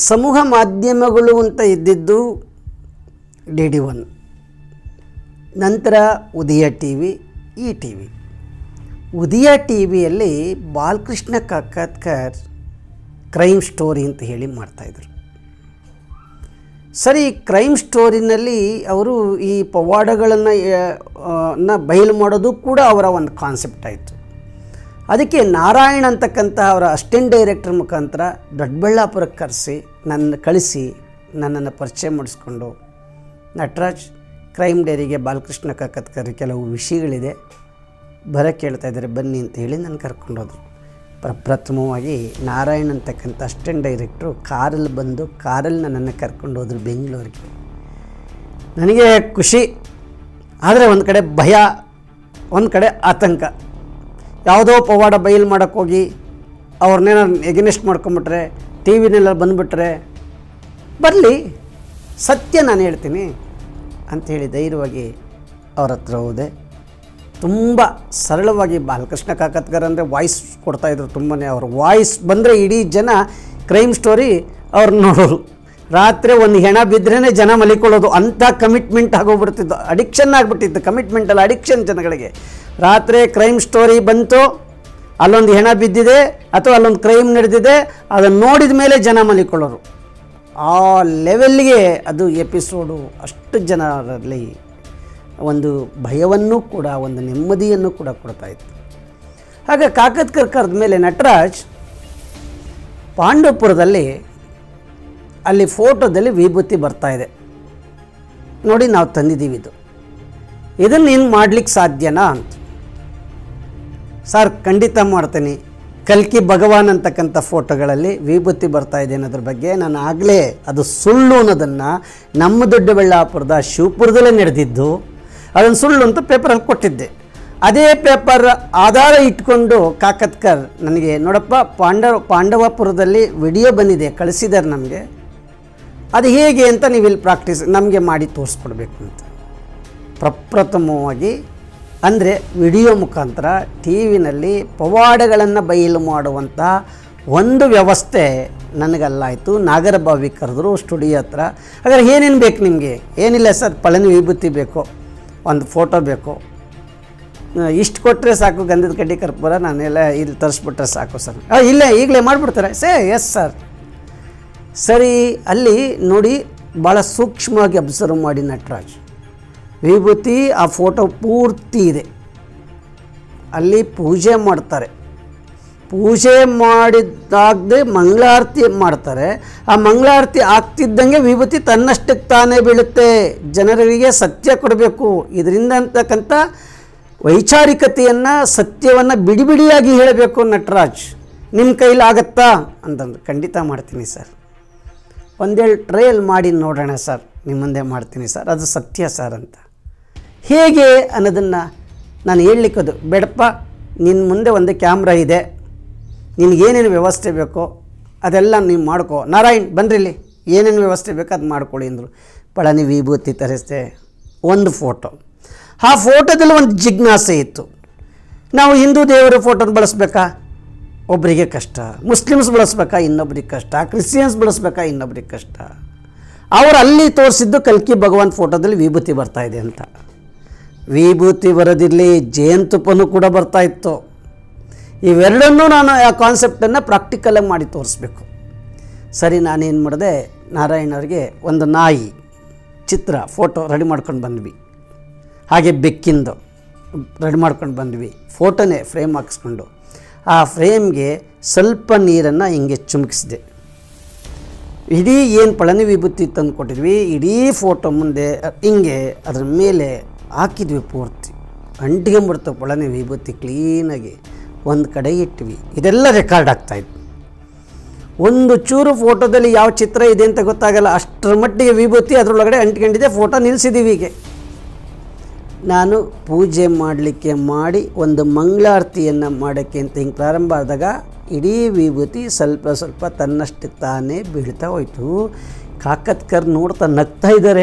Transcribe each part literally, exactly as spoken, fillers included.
ಸಮೂಹ ಮಾಧ್ಯಮಗಳು ಅಂತ ಇದ್ದಿದ್ದು ಡಿ ಡಿ ಒನ್, ನಂತರ ಉದಯ ಟಿ ವಿ, ಈ ಟಿ ವಿ. ಉದಯ ಟಿ ವಿಯಲ್ಲಿ ಬಾಲಕೃಷ್ಣ ಕಾಕತ್ಕರ್ ಕ್ರೈಮ್ ಸ್ಟೋರಿ ಅಂತ ಹೇಳಿ ಮಾಡ್ತಾಯಿದ್ರು. ಸರಿ, ಕ್ರೈಮ್ ಸ್ಟೋರಿನಲ್ಲಿ ಅವರು ಈ ಪವಾಡಗಳನ್ನು ಬಯಲು ಮಾಡೋದು ಕೂಡ ಅವರ ಒಂದು ಕಾನ್ಸೆಪ್ಟ್ ಆಯಿತು. ಅದಕ್ಕೆ ನಾರಾಯಣ್ ಅಂತಕ್ಕಂಥ ಅವರ ಅಸಿಸ್ಟೆಂಟ್ ಡೈರೆಕ್ಟರ್ ಮುಖಾಂತರ ದೊಡ್ಡಬಳ್ಳಾಪುರಕ್ಕೆ ಕರೆಸಿ ನನ್ನ ಕಳಿಸಿ ನನ್ನನ್ನು ಪರಿಚಯ ಮಾಡಿಸ್ಕೊಂಡು, ನಟರಾಜ್ ಕ್ರೈಮ್ ಡೈರಿಗೆ ಬಾಲಕೃಷ್ಣ ಕಾಕತ್ಕರ್ ಕೆಲವು ವಿಷಯಗಳಿದೆ ಬರೋಕ್ಕೆ ಹೇಳ್ತಾ ಇದ್ದಾರೆ ಬನ್ನಿ ಅಂತ ಹೇಳಿ ನಾನು ಕರ್ಕೊಂಡೋದ್ರು. ಪ್ರಪ್ರಥಮವಾಗಿ ನಾರಾಯಣ್ ಅಂತಕ್ಕಂಥ ಅಸಿಸ್ಟೆಂಟ್ ಡೈರೆಕ್ಟ್ರು ಕಾರಲ್ಲಿ ಬಂದು ಕಾರಲ್ಲಿ ನನ್ನನ್ನು ಕರ್ಕೊಂಡೋದ್ರು ಬೆಂಗಳೂರಿಗೆ. ನನಗೆ ಖುಷಿ, ಆದರೆ ಒಂದು ಕಡೆ ಭಯ, ಒಂದು ಕಡೆ ಆತಂಕ. ಯಾವುದೋ ಪವಾಡ ಬಯಲು ಮಾಡೋಕ್ಕೋಗಿ ಅವ್ರನ್ನೇನೋ ಎಗ್ನೆಸ್ಟ್ ಮಾಡ್ಕೊಂಬಿಟ್ರೆ, ಟಿ ವಿನೆಲ್ಲ ಬಂದುಬಿಟ್ರೆ ಬರಲಿ, ಸತ್ಯ ನಾನು ಹೇಳ್ತೀನಿ ಅಂಥೇಳಿ ಧೈರ್ಯವಾಗಿ ಅವ್ರ ಹತ್ರ ಹೋದೆ. ತುಂಬ ಸರಳವಾಗಿ ಬಾಲಕೃಷ್ಣ ಕಾಕತ್ಕರ್ ಅಂದರೆ ವಾಯ್ಸ್ ಕೊಡ್ತಾಯಿದ್ರು ತುಂಬಾ. ಅವ್ರ ವಾಯ್ಸ್ ಬಂದರೆ ಇಡೀ ಜನ ಕ್ರೈಮ್ ಸ್ಟೋರಿ ಅವ್ರನ್ನ ನೋಡೋರು. ರಾತ್ರಿ ಒಂದು ಹೆಣ ಬಿದ್ದರೆ ಜನ ಮಲಿಕೊಳ್ಳೋದು, ಅಂಥ ಕಮಿಟ್ಮೆಂಟ್ ಆಗೋಗ್ಬಿಡ್ತಿದ್ದು, ಅಡಿಕ್ಷನ್ ಆಗಿಬಿಟ್ಟಿತ್ತು. ಕಮಿಟ್ಮೆಂಟಲ್ಲ, ಅಡಿಕ್ಷನ್ ಜನಗಳಿಗೆ. ರಾತ್ರಿ ಕ್ರೈಮ್ ಸ್ಟೋರಿ ಬಂತು, ಅಲ್ಲೊಂದು ಹೆಣ ಬಿದ್ದಿದೆ ಅಥವಾ ಅಲ್ಲೊಂದು ಕ್ರೈಮ್ ನಡೆದಿದೆ, ಅದನ್ನು ನೋಡಿದ ಮೇಲೆ ಜನ ಮಲಿಕೊಳ್ಳೋರು. ಆ ಲೆವೆಲ್ಗೆ ಅದು ಎಪಿಸೋಡು ಅಷ್ಟು ಜನರಲ್ಲಿ ಒಂದು ಭಯವನ್ನು ಕೂಡ ಒಂದು ನೆಮ್ಮದಿಯನ್ನು ಕೂಡ ಕೊಡ್ತಾಯಿತ್ತು. ಹಾಗೆ ಕಾಕತ್ಕರ್ ಕರೆದ ಮೇಲೆ ನಟರಾಜ್ ಪಾಂಡವಪುರದಲ್ಲಿ ಅಲ್ಲಿ ಫೋಟೋದಲ್ಲಿ ವಿಭೂತಿ ಬರ್ತಾಯಿದೆ ನೋಡಿ, ನಾವು ತಂದಿದ್ದೀವಿ ಇದು, ಇದನ್ನು ನೀನು ಮಾಡಲಿಕ್ಕೆ ಸಾಧ್ಯನಾ ಅಂತ. ಸರ್ ಖಂಡಿತ ಮಾಡ್ತೀನಿ. ಕಲ್ಕಿ ಭಗವಾನ್ ಅಂತಕ್ಕಂಥ ಫೋಟೋಗಳಲ್ಲಿ ವಿಭೂತಿ ಬರ್ತಾಯಿದೆ ಅನ್ನೋದ್ರ ಬಗ್ಗೆ ನಾನು ಆಗಲೇ ಅದು ಸುಳ್ಳು ಅನ್ನೋದನ್ನು ನಮ್ಮ ದೊಡ್ಡಬಳ್ಳಾಪುರದ ಶಿವಪುರದಲ್ಲೇ ನಡೆದಿದ್ದು, ಅದನ್ನು ಸುಳ್ಳು ಅಂತ ಪೇಪರಲ್ಲಿ ಕೊಟ್ಟಿದ್ದೆ. ಅದೇ ಪೇಪರ್ ಆಧಾರ ಇಟ್ಕೊಂಡು ಕಾಕತ್ಕರ್ ನನಗೆ ನೋಡಪ್ಪ ಪಾಂಡವ ಪಾಂಡವಪುರದಲ್ಲಿ ವಿಡಿಯೋ ಬಂದಿದೆ, ಕಳಿಸಿದ್ದಾರೆ ನಮಗೆ, ಅದು ಹೇಗೆ ಅಂತ ನೀವು ಇಲ್ಲಿ ಪ್ರಾಕ್ಟೀಸ್ ನಮಗೆ ಮಾಡಿ ತೋರಿಸ್ಕೊಡ್ಬೇಕು ಅಂತ. ಪ್ರಪ್ರಥಮವಾಗಿ ಅಂದರೆ ವಿಡಿಯೋ ಮುಖಾಂತರ ಟಿ ವಿನಲ್ಲಿ ಪವಾಡಗಳನ್ನು ಬಯಲು ಮಾಡುವಂಥ ಒಂದು ವ್ಯವಸ್ಥೆ ನನಗಲ್ಲಾಯಿತು. ನಾಗರಬಾವಿ ಕರೆದ್ರು ಸ್ಟುಡಿಯೋ ಹತ್ರ. ಹಾಗಾದ್ರೆ ಏನೇನು ಬೇಕು ನಿಮಗೆ? ಏನಿಲ್ಲ ಸರ್, ಪಳನಿ ವಿಭೂತಿ ಬೇಕು, ಒಂದು ಫೋಟೋ ಬೇಕು, ಇಷ್ಟು ಕೊಟ್ಟರೆ ಸಾಕು, ಗಂಧದ ಕಡ್ಡಿ ಕರ್ಪೂರ ನಾನೆಲ್ಲ ಇಲ್ಲಿ ತರಿಸ್ಬಿಟ್ರೆ ಸಾಕು ಸರ್. ಇಲ್ಲೇ ಈಗಲೇ ಮಾಡಿಬಿಡ್ತಾರೆ ಸೇ? Yes sir. ಸರಿ, ಅಲ್ಲಿ ನೋಡಿ ಭಾಳ ಸೂಕ್ಷ್ಮವಾಗಿ ಅಬ್ಸರ್ವ್ ಮಾಡಿ ನಟರಾಜ್, ವಿಭೂತಿ ಆ ಫೋಟೋ ಪೂರ್ತಿ ಇದೆ. ಅಲ್ಲಿ ಪೂಜೆ ಮಾಡ್ತಾರೆ, ಪೂಜೆ ಮಾಡಿದಾಗದೆ ಮಂಗಳಾರತಿ ಮಾಡ್ತಾರೆ. ಆ ಮಂಗಳಾರತಿ ಆಗ್ತಿದ್ದಂಗೆ ವಿಭೂತಿ ತನ್ನಷ್ಟಕ್ಕೆ ತಾನೇ ಬೀಳುತ್ತೆ. ಜನರಿಗೆ ಸತ್ಯ ಕೊಡಬೇಕು, ಇದರಿಂದ ಅಂತಕ್ಕಂಥ ವೈಚಾರಿಕತೆಯನ್ನು, ಸತ್ಯವನ್ನು ಬಿಡಿ ಬಿಡಿಯಾಗಿ ಹೇಳಬೇಕು ನಟರಾಜ್. ನಿಮ್ಮ ಕೈಲಾಗತ್ತಾ ಅಂತಂದು, ಖಂಡಿತ ಮಾಡ್ತೀನಿ ಸರ್, ಒಂದೇಳು ಟ್ರಯಲ್ ಮಾಡಿ ನೋಡೋಣ ಸರ್, ನಿಮ್ಮ ಮುಂದೆ ಮಾಡ್ತೀನಿ ಸರ್, ಅದು ಸತ್ಯ ಸರ್ ಅಂತ. ಹೇಗೆ ಅನ್ನೋದನ್ನು ನಾನು ಹೇಳಲಿಕ್ಕದು ಬೇಡಪ್ಪ, ನಿನ್ನ ಮುಂದೆ ಒಂದು ಕ್ಯಾಮ್ರಾ ಇದೆ, ನಿನಗೇನೇನು ವ್ಯವಸ್ಥೆ ಬೇಕೋ ಅದೆಲ್ಲ ನೀವು ಮಾಡ್ಕೋ. ನಾರಾಯಣ್ ಬನ್ನಿಲ್ಲಿ, ಏನೇನು ವ್ಯವಸ್ಥೆ ಬೇಕೋ ಅದು ಮಾಡ್ಕೊಳ್ಳಿ ಅಂದರು. ಪಳನಿ ವಿಭೂತಿ ತರಿಸಿದೆ, ಒಂದು ಫೋಟೋ. ಆ ಫೋಟೋದಲ್ಲಿ ಒಂದು ಜಿಜ್ಞಾಸೆ ಇತ್ತು, ನಾವು ಹಿಂದೂ ದೇವರ ಫೋಟೋನ ಬಳಸಬೇಕಾ? ಒಬ್ಬರಿಗೆ ಕಷ್ಟ. ಮುಸ್ಲಿಮ್ಸ್ ಬಳಸ್ಬೇಕಾ? ಇನ್ನೊಬ್ರಿಗೆ ಕಷ್ಟ. ಕ್ರಿಶ್ಚಿಯನ್ಸ್ ಬಳಸ್ಬೇಕಾ? ಇನ್ನೊಬ್ರಿಗೆ ಕಷ್ಟ. ಅವರು ಅಲ್ಲಿ ತೋರಿಸಿದ್ದು ಕಲ್ಕಿ ಭಗವಾನ್ ಫೋಟೋದಲ್ಲಿ ವಿಭೂತಿ ಬರ್ತಾಯಿದೆ ಅಂತ. ವಿಭೂತಿ ಬರೋದಿರಲಿ, ಜೇನುತುಪ್ಪನೂ ಕೂಡ ಬರ್ತಾಯಿತ್ತು. ಇವೆರಡನ್ನೂ ನಾನು ಆ ಕಾನ್ಸೆಪ್ಟನ್ನು ಪ್ರಾಕ್ಟಿಕಲಾಗಿ ಮಾಡಿ ತೋರಿಸ್ಬೇಕು. ಸರಿ, ನಾನೇನು ಮಾಡಿದೆ, ನಾರಾಯಣ್ ಅವ್ರಿಗೆ ಒಂದು ನಾಯಿ ಚಿತ್ರ ಫೋಟೋ ರೆಡಿ ಮಾಡ್ಕೊಂಡು ಬಂದ್ವಿ. ಹಾಗೆ ಬೆಕ್ಕಿಂದು ರೆಡಿ ಮಾಡ್ಕೊಂಡು ಬಂದ್ವಿ, ಫೋಟೋನೇ ಫ್ರೇಮ್ ಹಾಕಿಸ್ಕೊಂಡು. ಆ ಫ್ರೇಮ್ಗೆ ಸ್ವಲ್ಪ ನೀರನ್ನು ಹಿಂಗೆ ಚುಮುಕಿಸಿದೆ. ಇಡೀ ಏನು ಪಳನಿ ವಿಭೂತಿ ತಂದು ಕೊಟ್ಟಿದ್ವಿ, ಇಡೀ ಫೋಟೋ ಮುಂದೆ ಹಿಂಗೆ ಅದ್ರ ಮೇಲೆ ಹಾಕಿದ್ವಿ. ಪೂರ್ತಿ ಅಂಟಿಗೆಂಬಿಡ್ತು ಪಳನಿ ವಿಭೂತಿ ಕ್ಲೀನಾಗಿ. ಒಂದು ಕಡೆ ಇಟ್ವಿ. ಇದೆಲ್ಲ ರೆಕಾರ್ಡ್ ಆಗ್ತಾಯಿತ್ತು. ಒಂದು ಚೂರು ಫೋಟೋದಲ್ಲಿ ಯಾವ ಚಿತ್ರ ಇದೆ ಅಂತ ಗೊತ್ತಾಗಲ್ಲ, ಅಷ್ಟರ ಮಟ್ಟಿಗೆ ವಿಭೂತಿ ಅದರೊಳಗಡೆ ಅಂಟ್ಕೊಂಡಿದೆ. ಫೋಟೋ ನಿಲ್ಲಿಸಿದ್ದೀವಿ. ಹೀಗೆ ನಾನು ಪೂಜೆ ಮಾಡಲಿಕ್ಕೆ ಮಾಡಿ ಒಂದು ಮಂಗಳಾರತಿಯನ್ನು ಮಾಡೋಕ್ಕೆ ಅಂತ ಹಿಂಗೆ ಪ್ರಾರಂಭ ಆದಾಗ ಇಡೀ ವಿಭೂತಿ ಸ್ವಲ್ಪ ಸ್ವಲ್ಪ ತನ್ನಷ್ಟಕ್ಕೆ ತಾನೇ ಬೀಳ್ತಾ ಹೋಯಿತು. ಕಾಕತ್ಕರ್ ನೋಡ್ತಾ ನಗ್ತಾ ಇದ್ದಾರೆ.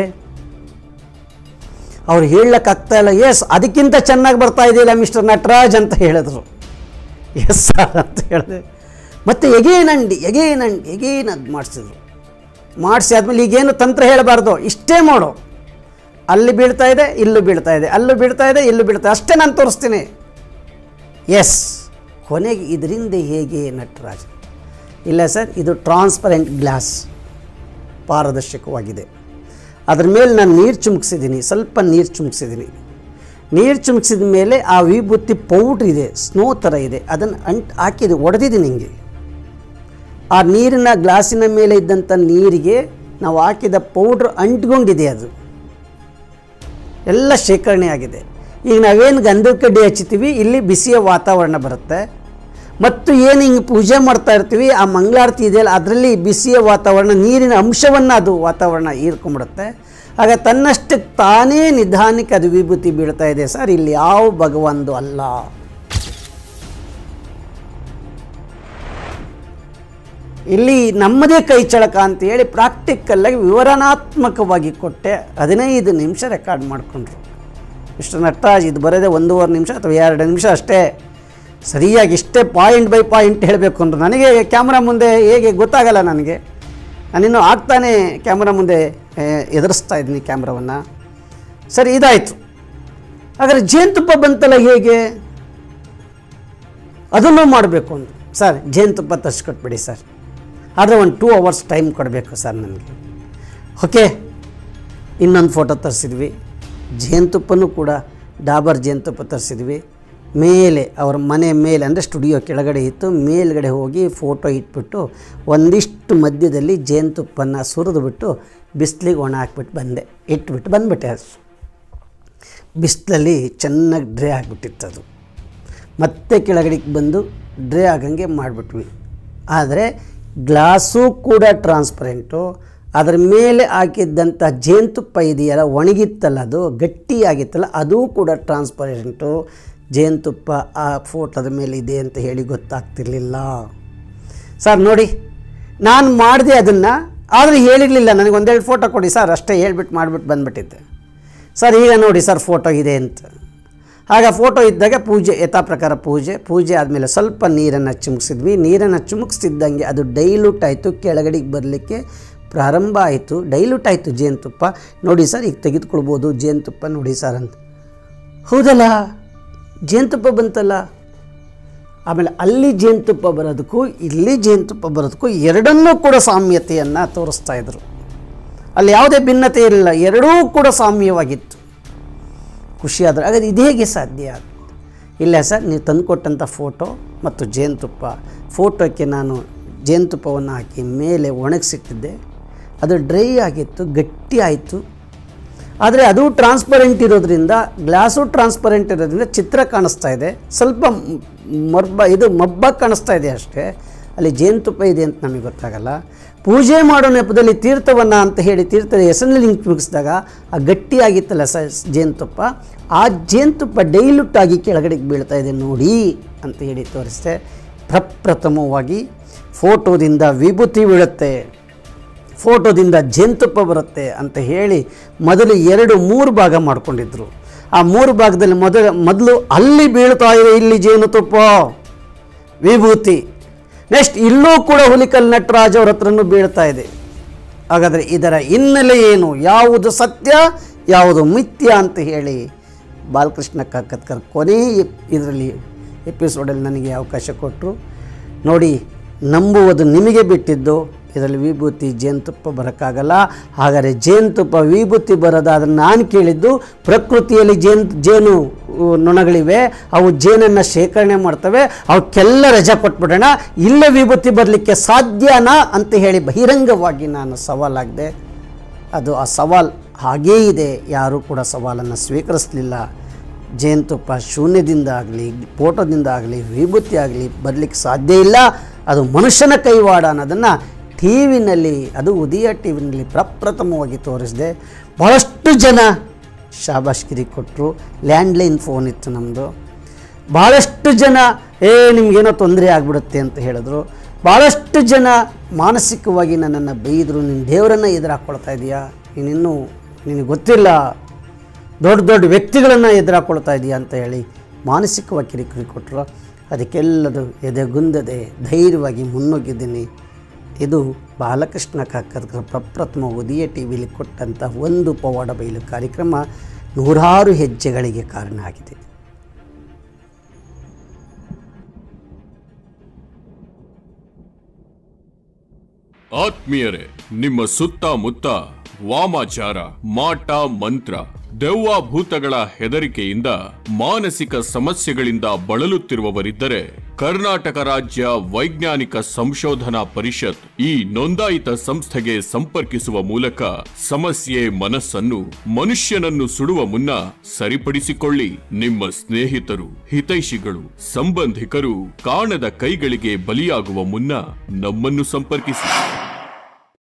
ಅವ್ರು ಹೇಳಕ್ಕಾಗ್ತಾ ಇಲ್ಲ. ಎಸ್, ಅದಕ್ಕಿಂತ ಚೆನ್ನಾಗಿ ಬರ್ತಾ ಇದೆಯಲ್ಲ ಮಿಸ್ಟರ್ ನಟರಾಜ್ ಅಂತ ಹೇಳಿದ್ರು. ಎಸ್ ಸರ್ ಅಂತ ಹೇಳಿದೆ. ಮತ್ತು ಎಗೇನ್ ಅಂಡಿ ಎಗೇನ್ ಅಂಡಿ ಎಗೇನ್ ಅದು ಮಾಡಿಸಿದ್ರು. ಮಾಡಿಸಿ ಆದಮೇಲೆ ಈಗೇನು ತಂತ್ರ ಹೇಳಬಾರ್ದು, ಇಷ್ಟೇ ಮಾಡು, ಅಲ್ಲಿ ಬೀಳ್ತಾ ಇದೆ ಇಲ್ಲೂ ಬೀಳ್ತಾ ಇದೆ, ಅಲ್ಲೂ ಬೀಳ್ತಾ ಇದೆ ಇಲ್ಲೂ ಬೀಳ್ತಾ, ಅಷ್ಟೇ ನಾನು ತೋರಿಸ್ತೀನಿ. ಎಸ್, ಕೊನೆಗೆ ಇದರಿಂದ ಹೇಗೆ ನಟರಾಜ್? ಇಲ್ಲ ಸರ್, ಇದು ಟ್ರಾನ್ಸ್ಪರೆಂಟ್ ಗ್ಲಾಸ್, ಪಾರದರ್ಶಕವಾಗಿದೆ, ಅದ್ರ ಮೇಲೆ ನಾನು ನೀರು ಚುಮುಕ್ಸಿದ್ದೀನಿ, ಸ್ವಲ್ಪ ನೀರು ಚುಮುಕ್ಸಿದ್ದೀನಿ. ನೀರು ಚುಮುಕ್ಸಿದ ಮೇಲೆ ಆ ವಿಭೂತಿ ಪೌಡ್ರ್ ಇದೆ, ಸ್ನೋ ಥರ ಇದೆ, ಅದನ್ನು ಅಂಟ್ ಹಾಕಿದೆ, ಒಡೆದಿದ್ದೀನಿ ಹಿಂಗೆ. ಆ ನೀರಿನ ಗ್ಲಾಸಿನ ಮೇಲೆ ಇದ್ದಂಥ ನೀರಿಗೆ ನಾವು ಹಾಕಿದ ಪೌಡ್ರ್ ಅಂಟ್ಕೊಂಡಿದೆ, ಅದು ಎಲ್ಲ ಶೇಖರಣೆ ಆಗಿದೆ. ಈಗ ನಾವೇನು ಗಂಧದ ಕಡ್ಡಿ ಹಚ್ಚಿತೀವಿ, ಇಲ್ಲಿ ಬಿಸಿಯ ವಾತಾವರಣ ಬರುತ್ತೆ. ಮತ್ತು ಏನು ಹಿಂಗೆ ಪೂಜೆ ಮಾಡ್ತಾ ಇರ್ತೀವಿ, ಆ ಮಂಗಳಾರತಿ ಇದೆಯಲ್ಲ, ಅದರಲ್ಲಿ ಬಿಸಿಯ ವಾತಾವರಣ, ನೀರಿನ ಅಂಶವನ್ನು ಅದು ವಾತಾವರಣ ಹೀರ್ಕೊಂಡ್ಬಿಡುತ್ತೆ. ಆಗ ತನ್ನಷ್ಟಕ್ಕೆ ತಾನೇ ನಿಧಾನಕ್ಕೆ ಅದು ವಿಭೂತಿ ಬೀಳ್ತಾ ಇದೆ ಸರ್. ಇಲ್ಲಿ ಯಾವ ಭಗವಂದು ಅಲ್ಲ. ಇಲ್ಲಿ ನಮ್ಮದೇ ಕೈ ಚಳಕ ಅಂತ ಹೇಳಿ ಪ್ರಾಕ್ಟಿಕಲ್ಲಾಗಿ ವಿವರಣಾತ್ಮಕವಾಗಿ ಕೊಟ್ಟೆ. ಹದಿನೈದು ನಿಮಿಷ ರೆಕಾರ್ಡ್ ಮಾಡಿಕೊಂಡ್ರು ಮಿಸ್ಟರ್ ನಟರಾಜ್. ಇದು ಬರೋದೇ ಒಂದೂವರೆ ನಿಮಿಷ ಅಥವಾ ಎರಡು ನಿಮಿಷ ಅಷ್ಟೇ. ಸರಿಯಾಗಿ ಇಷ್ಟೇ ಪಾಯಿಂಟ್ ಬೈ ಪಾಯಿಂಟ್ ಹೇಳಬೇಕು ಅಂದರು. ನನಗೆ ಕ್ಯಾಮ್ರಾ ಮುಂದೆ ಹೇಗೆ ಗೊತ್ತಾಗಲ್ಲ, ನನಗೆ ನಾನಿನ್ನೂ ಆಗ್ತಾನೆ ಕ್ಯಾಮ್ರಾ ಮುಂದೆ ಎದುರಿಸ್ತಾ ಇದ್ದೀನಿ ಕ್ಯಾಮ್ರಾವನ್ನು. ಸರಿ, ಇದಾಯಿತು. ಹಾಗಾದರೆ ಜೇನುತುಪ್ಪ ಬಂತಲ್ಲ, ಹೇಗೆ ಅದನ್ನು ಮಾಡಬೇಕು ಅಂದರು. ಸರ್, ಜೇನುತುಪ್ಪ ತರಿಸ್ಕೊಟ್ಬಿಡಿ ಸರ್, ಆದರೆ ಒಂದು ಟೂ ಅವರ್ಸ್ ಟೈಮ್ ಕೊಡಬೇಕು ಸರ್ ನನಗೆ. ಓಕೆ, ಇನ್ನೊಂದು ಫೋಟೋ ತರಿಸಿದ್ವಿ. ಜೇನುತುಪ್ಪನೂ ಕೂಡ ಡಾಬರ್ ಜೇನುತುಪ್ಪ ತರಿಸಿದ್ವಿ. ಮೇಲೆ ಅವ್ರ ಮನೆ ಮೇಲೆ ಅಂದರೆ ಸ್ಟುಡಿಯೋ ಕೆಳಗಡೆ ಇತ್ತು, ಮೇಲ್ಗಡೆ ಹೋಗಿ ಫೋಟೋ ಇಟ್ಬಿಟ್ಟು ಒಂದಿಷ್ಟು ಮಧ್ಯದಲ್ಲಿ ಜೇನುತುಪ್ಪನ್ನು ಸುರಿದುಬಿಟ್ಟು ಬಿಸಿಲಿಗೆ ಒಣ ಹಾಕ್ಬಿಟ್ಟು ಬಂದೆ, ಇಟ್ಬಿಟ್ಟು ಬಂದುಬಿಟ್ಟೆ. ಅದು ಬಿಸಿಲಲ್ಲಿ ಚೆನ್ನಾಗಿ ಡ್ರೈ ಆಗಿಬಿಟ್ಟಿತ್ತು. ಅದು ಮತ್ತೆ ಕೆಳಗಡೆಗೆ ಬಂದು ಡ್ರೈ ಆಗಂಗೆ ಮಾಡಿಬಿಟ್ವಿ. ಆದರೆ ಗ್ಲಾಸು ಕೂಡ ಟ್ರಾನ್ಸ್ಪರೆಂಟು, ಅದರ ಮೇಲೆ ಹಾಕಿದ್ದಂಥ ಜೇನುತುಪ್ಪ ಇದೆಯಲ್ಲ, ಒಣಗಿತ್ತಲ್ಲ, ಅದು ಗಟ್ಟಿಯಾಗಿತ್ತಲ್ಲ, ಅದೂ ಕೂಡ ಟ್ರಾನ್ಸ್ಪರೆಂಟು. ಜೇನುತುಪ್ಪ ಆ ಫೋಟೋದ ಮೇಲೆ ಇದೆ ಅಂತ ಹೇಳಿ ಗೊತ್ತಾಗ್ತಿರ್ಲಿಲ್ಲ ಸರ್. ನೋಡಿ, ನಾನು ಮಾಡಿದೆ ಅದನ್ನು, ಆದರೆ ಹೇಳಿರಲಿಲ್ಲ. ನನಗೆ ಒಂದೆರಡು ಫೋಟೋ ಕೊಡಿ ಸರ್, ಅಷ್ಟೇ ಹೇಳ್ಬಿಟ್ಟು ಮಾಡಿಬಿಟ್ಟು ಬಂದುಬಿಟ್ಟಿದ್ದೆ ಸರ್. ಈಗ ನೋಡಿ ಸರ್, ಫೋಟೋ ಇದೆ ಅಂತ. ಆಗ ಫೋಟೋ ಇದ್ದಾಗ ಪೂಜೆ, ಯಥಾ ಪ್ರಕಾರ ಪೂಜೆ ಪೂಜೆ ಆದಮೇಲೆ ಸ್ವಲ್ಪ ನೀರನ್ನು ಚಿಮುಕ್ಸಿದ್ವಿ. ನೀರನ್ನು ಚಿಮುಕ್ಸಿದ್ದಂಗೆ ಅದು ಡೈಲ್ಯೂಟ್ ಆಯಿತು, ಕೆಳಗಡೆಗೆ ಬರಲಿಕ್ಕೆ ಪ್ರಾರಂಭ ಆಯಿತು. ಡೈಲ್ಯೂಟ್ ಆಯಿತು ಜೇನುತುಪ್ಪ. ನೋಡಿ ಸರ್, ಈಗ ತೆಗೆದುಕೊಳ್ಬೋದು ಜೇನುತುಪ್ಪ, ನೋಡಿ ಸರ್ ಅಂತ. ಹೌದಲ್ಲ, ಜೇನುತುಪ್ಪ ಬಂತಲ್ಲ. ಆಮೇಲೆ ಅಲ್ಲಿ ಜೇನುತುಪ್ಪ ಬರೋದಕ್ಕೂ ಇಲ್ಲಿ ಜೇನುತುಪ್ಪ ಬರೋದಕ್ಕೂ ಎರಡನ್ನೂ ಕೂಡ ಸಾಮ್ಯತೆಯನ್ನು ತೋರಿಸ್ತಾ ಇದ್ರು. ಅಲ್ಲಿ ಯಾವುದೇ ಭಿನ್ನತೆ ಇರಲಿಲ್ಲ, ಎರಡೂ ಕೂಡ ಸಾಮ್ಯವಾಗಿತ್ತು. ಖುಷಿಯಾದ್ರೆ ಹಾಗಾದ್ರೆ ಇದು ಹೇಗೆ ಸಾಧ್ಯ? ಇಲ್ಲ ಸರ್, ನೀವು ತಂದುಕೊಟ್ಟಂಥ ಫೋಟೋ ಮತ್ತು ಜೇನುತುಪ್ಪ, ಫೋಟೋಕ್ಕೆ ನಾನು ಜೇನುತುಪ್ಪವನ್ನು ಹಾಕಿ ಮೇಲೆ ಒಣಗಿಸಿಟ್ಟಿದ್ದೆ. ಅದು ಡ್ರೈ ಆಗಿತ್ತು, ಗಟ್ಟಿ ಆಯಿತು. ಆದರೆ ಅದು ಟ್ರಾನ್ಸ್ಪರೆಂಟ್ ಇರೋದ್ರಿಂದ, ಗ್ಲಾಸು ಟ್ರಾನ್ಸ್ಪರೆಂಟ್ ಇರೋದ್ರಿಂದ ಚಿತ್ರ ಕಾಣಿಸ್ತಾ ಇದೆ, ಸ್ವಲ್ಪ ಮರ್ಬ ಇದು ಮಬ್ಬ ಕಾಣಿಸ್ತಾ ಇದೆ ಅಷ್ಟೇ. ಅಲ್ಲಿ ಜೇನುತುಪ್ಪ ಇದೆ ಅಂತ ನಮಗೆ ಗೊತ್ತಾಗಲ್ಲ. ಪೂಜೆ ಮಾಡೋ ನೆಪದಲ್ಲಿ ತೀರ್ಥವನ್ನು ಅಂತ ಹೇಳಿ ತೀರ್ಥದ ಹೆಸರಿನಲ್ಲಿ ಮುಗಿಸಿದಾಗ ಆ ಗಟ್ಟಿಯಾಗಿತ್ತಲ್ಲ ಸ ಜೇನುತುಪ್ಪ, ಆ ಜೇನುತುಪ್ಪ ಡೈಲ್ಯೂಟ್ ಆಗಿ ಕೆಳಗಡೆಗೆ ಬೀಳ್ತಾ ಇದೆ ನೋಡಿ ಅಂತ ಹೇಳಿ ತೋರಿಸಿದೆ. ಪ್ರಪ್ರಥಮವಾಗಿ ಫೋಟೋದಿಂದ ವಿಭೂತಿ ಬೀಳುತ್ತೆ, ಫೋಟೋದಿಂದ ಜೇನುತುಪ್ಪ ಬರುತ್ತೆ ಅಂತ ಹೇಳಿ ಮೊದಲು ಎರಡು ಮೂರು ಭಾಗ ಮಾಡ್ಕೊಂಡಿದ್ರು. ಆ ಮೂರು ಭಾಗದಲ್ಲಿ ಮೊದಲು ಮೊದಲು ಅಲ್ಲಿ ಬೀಳ್ತಾ ಇದೆ, ಇಲ್ಲಿ ಜೇನುತುಪ್ಪ ವಿಭೂತಿ. ನೆಕ್ಸ್ಟ್ ಇಲ್ಲೂ ಕೂಡ ಹುಲಿಕಲ್ ನಟರಾಜ್ ಅವ್ರ ಹತ್ರನೂ ಬೀಳ್ತಾ ಇದೆ. ಹಾಗಾದರೆ ಇದರ ಹಿನ್ನೆಲೆ ಏನು, ಯಾವುದು ಸತ್ಯ ಯಾವುದು ಮಿಥ್ಯ ಅಂತ ಹೇಳಿ ಬಾಲಕೃಷ್ಣ ಕಾಕತ್ಕರ್ ಕೊನೆ ಇದರಲ್ಲಿ ಎಪಿಸೋಡಲ್ಲಿ ನನಗೆ ಅವಕಾಶ ಕೊಟ್ಟರು. ನೋಡಿ, ನಂಬುವುದು ನಿಮಗೆ ಬಿಟ್ಟಿದ್ದು. ಇದರಲ್ಲಿ ವಿಭೂತಿ ಜೇನುತುಪ್ಪ ಬರೋಕ್ಕಾಗಲ್ಲ. ಹಾಗಾದರೆ ಜೇನುತುಪ್ಪ ವಿಭೂತಿ ಬರೋದಾದ್ರೆ ನಾನು ಕೇಳಿದ್ದು, ಪ್ರಕೃತಿಯಲ್ಲಿ ಜೇನು ಜೇನು ನೊಣಗಳಿವೆ, ಅವು ಜೇನನ್ನು ಶೇಖರಣೆ ಮಾಡ್ತವೆ, ಅವಕ್ಕೆಲ್ಲ ರಜೆ ಕೊಟ್ಬಿಡೋಣ, ಇಲ್ಲೇ ವಿಭೂತಿ ಬರಲಿಕ್ಕೆ ಸಾಧ್ಯನಾ ಅಂತ ಹೇಳಿ ಬಹಿರಂಗವಾಗಿ ನಾನು ಸವಾಲಾಗಿದೆ. ಅದು ಆ ಸವಾಲು ಹಾಗೇ ಇದೆ, ಯಾರೂ ಕೂಡ ಸವಾಲನ್ನು ಸ್ವೀಕರಿಸಲಿಲ್ಲ. ಜೇನುತುಪ್ಪ ಶೂನ್ಯದಿಂದ ಆಗಲಿ ಫೋಟೋದಿಂದ ಆಗಲಿ ವಿಭೂತಿ ಆಗಲಿ ಬರಲಿಕ್ಕೆ ಸಾಧ್ಯ ಇಲ್ಲ, ಅದು ಮನುಷ್ಯನ ಕೈವಾಡ ಅನ್ನೋದನ್ನು ಟಿ ವಿನಲ್ಲಿ, ಅದು ಉದಯ ಟಿ ವಿನಲ್ಲಿ ಪ್ರಪ್ರಥಮವಾಗಿ ತೋರಿಸಿದೆ. ಭಾಳಷ್ಟು ಜನ ಶಾಬಾಷ್ಗಿರಿ ಕೊಟ್ಟರು. ಲ್ಯಾಂಡ್ಲೈನ್ ಫೋನ್ ಇತ್ತು ನಮ್ಮದು. ಭಾಳಷ್ಟು ಜನ ಏ ನಿಮಗೇನೋ ತೊಂದರೆ ಆಗಿಬಿಡುತ್ತೆ ಅಂತ ಹೇಳಿದ್ರು. ಭಾಳಷ್ಟು ಜನ ಮಾನಸಿಕವಾಗಿ ನನ್ನನ್ನು ಬೈದರು. ನಿನ್ನ ದೇವರನ್ನು ಎದುರು ಹಾಕ್ಕೊಳ್ತಾ ಇದೆಯಾ, ನೀನಿನ್ನೂ ನಿನಗೆ ಗೊತ್ತಿಲ್ಲ, ದೊಡ್ಡ ದೊಡ್ಡ ವ್ಯಕ್ತಿಗಳನ್ನು ಎದುರು ಹಾಕ್ಕೊಳ್ತಾ ಇದೆಯಾ ಅಂತ ಹೇಳಿ ಮಾನಸಿಕವಾಗಿ ಕಿರಿಕಿರಿ ಕೊಟ್ಟರು. ಅದಕ್ಕೆಲ್ಲರೂ ಎದೆಗುಂದದೆ ಧೈರ್ಯವಾಗಿ ಮುನ್ನುಗ್ಗಿದ್ದೀನಿ. ಇದು ಬಾಲಕೃಷ್ಣ ಕಾಕಡ್ಕರ್ ಪ್ರಪ್ರಥಮ ಉದಯ ಟಿ ವಿಲಿ ಕೊಟ್ಟಂಥ ಒಂದು ಪವಾಡ ಬಯಲು ಕಾರ್ಯಕ್ರಮ ನೂರಾರು ಹೆಜ್ಜೆಗಳಿಗೆ ಕಾರಣ ಆಗಿದೆ. ಆತ್ಮೀಯರೇ, ನಿಮ್ಮ ಸುತ್ತಮುತ್ತ ವಾಮಾಚಾರ, ಮಾಟ ಮಂತ್ರ, ದೆವ್ವ ಭೂತಗಳ ಹೆದರಿಕೆಯಿಂದ ಮಾನಸಿಕ ಸಮಸ್ಯೆಗಳಿಂದ ಬಳಲುತ್ತಿರುವವರಿದ್ದರೆ ಕರ್ನಾಟಕ ರಾಜ್ಯ ವೈಜ್ಞಾನಿಕ ಸಂಶೋಧನಾ ಪರಿಷತ್ ಈ ನೋಂದಾಯಿತ ಸಂಸ್ಥೆಗೆ ಸಂಪರ್ಕಿಸುವ ಮೂಲಕ ಸಮಸ್ಯೆ ಮನಸ್ಸನ್ನು ಮನುಷ್ಯನನ್ನು ಸುಡುವ ಮುನ್ನ ಸರಿಪಡಿಸಿಕೊಳ್ಳಿ. ನಿಮ್ಮ ಸ್ನೇಹಿತರು, ಹಿತೈಷಿಗಳು, ಸಂಬಂಧಿಕರು ಕಾಣದ ಕೈಗಳಿಗೆ ಬಲಿಯಾಗುವ ಮುನ್ನ ನಮ್ಮನ್ನು ಸಂಪರ್ಕಿಸಿ.